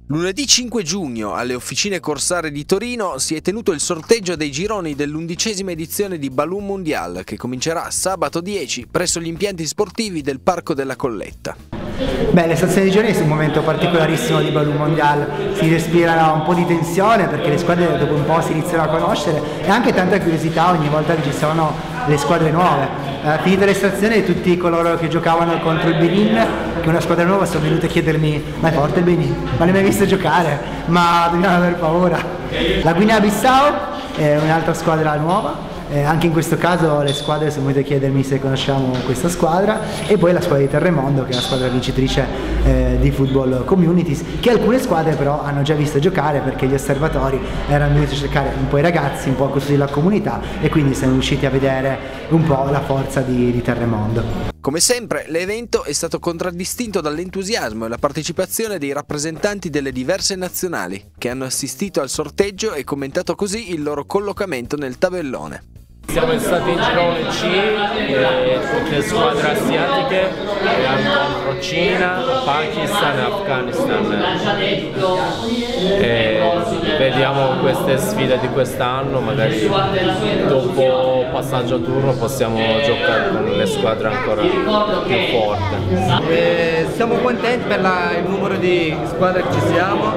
Lunedì 5 giugno alle Officine Corsare di Torino si è tenuto il sorteggio dei gironi dell'11ª edizione di Balloon Mondial, che comincerà sabato 10 presso gli impianti sportivi del Parco della Colletta. Le stazioni di gironi sono un momento particolarissimo di Balloon Mondial, si respira un po' di tensione perché le squadre dopo un po' si iniziano a conoscere e anche tanta curiosità ogni volta che ci sono le squadre nuove. Finita l'estrazione, tutti coloro che giocavano contro il Benin, che è una squadra nuova, sono venuti a chiedermi: ma è forte il Benin? Ma l'hai mai visto giocare? Ma dobbiamo aver paura. La Guinea-Bissau è un'altra squadra nuova. Anche in questo caso le squadre sono venute a chiedermi se conosciamo questa squadra, e poi la squadra di Terremondo, che è la squadra vincitrice di Football Communities, che alcune squadre però hanno già visto giocare perché gli osservatori erano venuti a cercare un po' i ragazzi, un po' così la comunità, e quindi siamo riusciti a vedere un po' la forza di Terremondo. Come sempre, l'evento è stato contraddistinto dall'entusiasmo e la partecipazione dei rappresentanti delle diverse nazionali, che hanno assistito al sorteggio e commentato così il loro collocamento nel tabellone. Siamo stati in girone C, tutte squadre asiatiche, contro Cina, Pakistan e Afghanistan. Vediamo queste sfide di quest'anno, magari dopo passaggio a turno possiamo giocare con le squadre ancora più forti. Siamo contenti per il numero di squadre che ci siamo.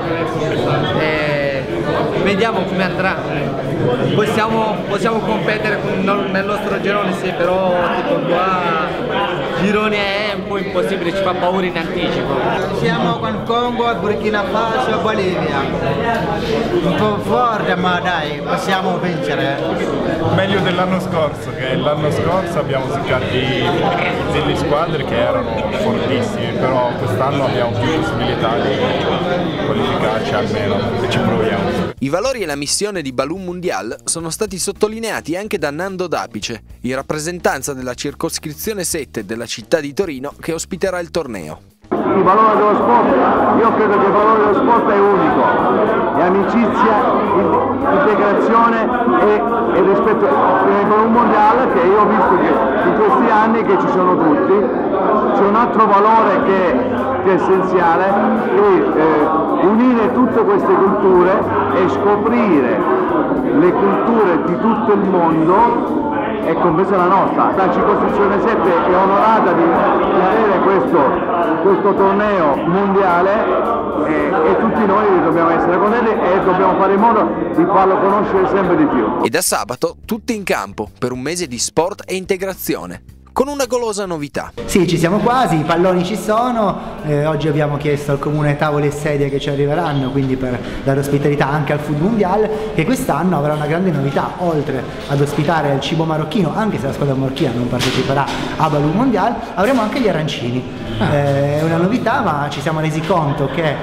Vediamo come andrà. Possiamo competere nel nostro girone, sì, però tipo qua girone è un po' impossibile, ci fa paura in anticipo. Siamo con Congo, Burkina Faso e Bolivia. Un po' forte, ma dai, possiamo vincere. Meglio dell'anno scorso, che l'anno scorso abbiamo seccati delle squadre che erano fortissime, però quest'anno abbiamo più possibilità di qualificarci almeno, e ci proviamo. I valori e la missione di Balloon Mondial sono stati sottolineati anche da Nando Dapice, in rappresentanza della circoscrizione 7 della città di Torino, che ospiterà il torneo. Il valore dello sport, io credo che il valore dello sport è unico, è amicizia, integrazione e rispetto al Balloon Mondial, che io ho visto che in questi anni che ci sono tutti. C'è un altro valore che è essenziale, unire tutte queste culture e scoprire le culture di tutto il mondo, e compresa la nostra. La circoscrizione 7 è onorata di avere questo torneo mondiale, e tutti noi dobbiamo essere contenti e dobbiamo fare in modo di farlo conoscere sempre di più. E da sabato tutti in campo per un mese di sport e integrazione, con una golosa novità. Sì, ci siamo quasi, i palloni ci sono, oggi abbiamo chiesto al comune tavole e sedie che ci arriveranno, quindi per dare ospitalità anche al Food Mondial, che quest'anno avrà una grande novità: oltre ad ospitare il cibo marocchino, anche se la squadra marocchina non parteciperà a Balloon Mondial, avremo anche gli arancini. È una novità, ma ci siamo resi conto che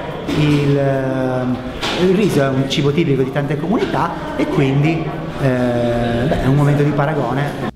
il riso è un cibo tipico di tante comunità, e quindi è un momento di paragone.